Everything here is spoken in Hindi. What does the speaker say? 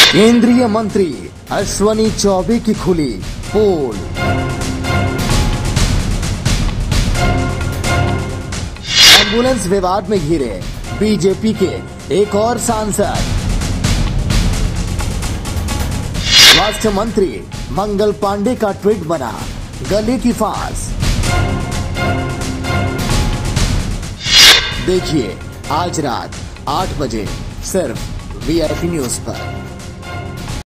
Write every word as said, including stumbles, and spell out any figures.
केंद्रीय मंत्री अश्वनी चौबे की खुली पोल। एम्बुलेंस विवाद में घिरे बीजेपी के एक और सांसद। स्वास्थ्य मंत्री मंगल पांडे का ट्वीट बना गले की फांस। देखिए आज रात आठ बजे सिर्फ वीआईपी न्यूज पर।